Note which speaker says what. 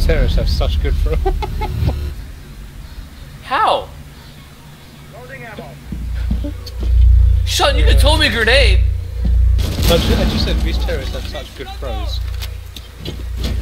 Speaker 1: terrorists have such good throw.
Speaker 2: How? Sean, you could told me grenade.
Speaker 1: I just said these terrorists have such good throws.